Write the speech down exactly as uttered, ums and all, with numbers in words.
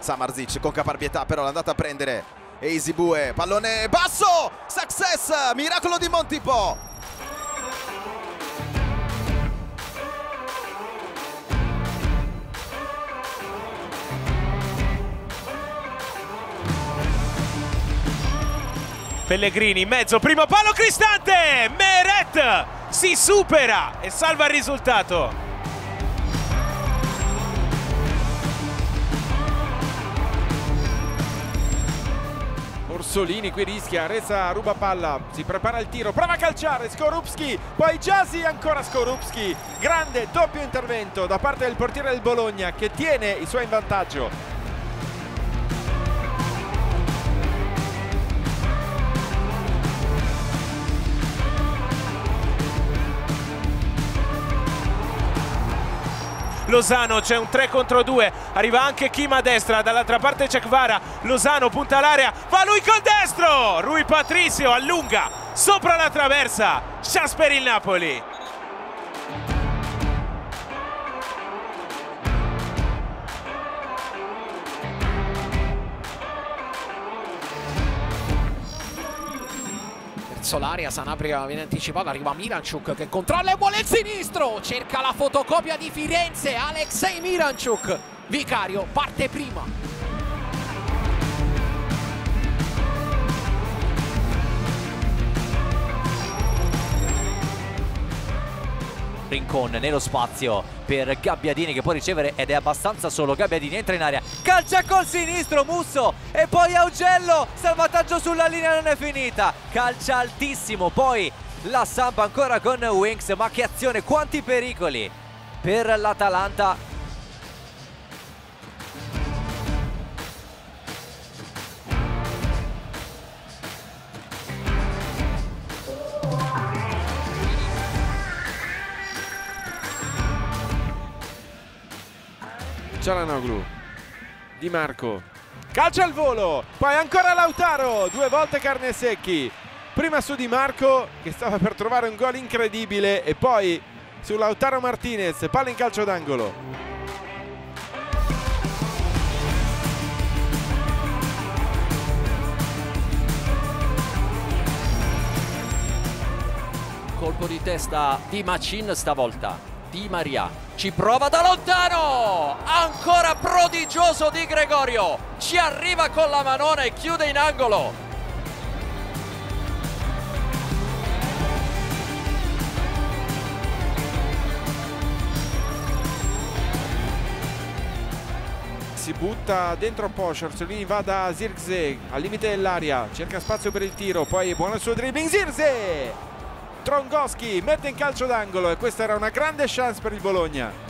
Samardzic con caparbietà, però l'è andata a prendere Eisibue, pallone basso, success, miracolo di Montipo. Pellegrini in mezzo, primo palo, Cristante, Meret si supera e salva il risultato. Orsolini qui rischia, Reza ruba palla, si prepara il tiro, prova a calciare, Skorupski, poi Gyasi, ancora Skorupski, grande doppio intervento da parte del portiere del Bologna che tiene i suoi in vantaggio. Lozano, c'è un tre contro due, arriva anche Kim a destra, dall'altra parte c'è Kvara, Lozano punta l'area, va lui col destro, Rui Patricio allunga, sopra la traversa, chance per il Napoli. L'aria, Sanabria viene anticipata, arriva Miranchuk che controlla e vuole il sinistro, cerca la fotocopia di Firenze, Alexei Miranchuk, Vicario parte prima. Rincon nello spazio per Gabbiadini che può ricevere ed è abbastanza solo. Gabbiadini entra in area, calcia col sinistro Musso e poi Augello, salvataggio sulla linea, non è finita, calcia altissimo, poi la Samp ancora con Winks, ma che azione, quanti pericoli per l'Atalanta. Çalhanoğlu, Di Marco, calcia al volo, poi ancora Lautaro, due volte Carnesecchi, prima su Di Marco che stava per trovare un gol incredibile e poi su Lautaro Martinez, palla in calcio d'angolo. Colpo di testa di Macin stavolta. Di Maria ci prova da lontano, ancora prodigioso Di Gregorio, ci arriva con la manona e chiude in angolo. Si butta dentro Posch, Orsolini va da Zirkzee al limite dell'area, cerca spazio per il tiro, poi buono il suo dribbling, Zirkzee! Trongowski mette in calcio d'angolo e questa era una grande chance per il Bologna.